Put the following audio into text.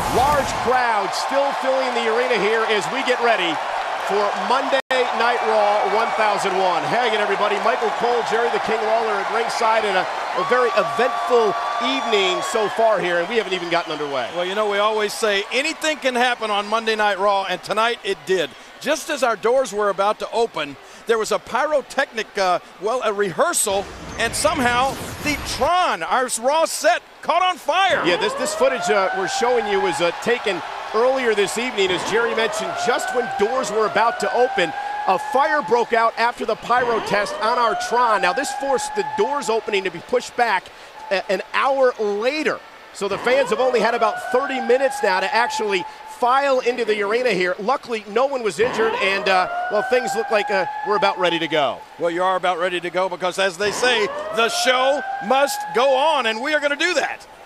Large crowd still filling the arena here as we get ready for Monday Night Raw 1001. Hey again, everybody. Michael Cole, Jerry the King Lawler at ringside, and a very eventful evening so far here, and we haven't even gotten underway. Well, you know, we always say anything can happen on Monday Night Raw, and tonight it did. Just as our doors were about to open, there was a pyrotechnic, a rehearsal, and somehow the Tron, our Raw set, caught on fire. Yeah, this footage we're showing you was taken earlier this evening, as Jerry mentioned, just when doors were about to open. A fire broke out after the pyro test on our Tron. Now, this forced the doors opening to be pushed back an hour later. So the fans have only had about 30 minutes now to actually file into the arena here. Luckily, no one was injured, and, well, things look like we're about ready to go. Well, you are about ready to go because, as they say, the show must go on, and we are going to do that.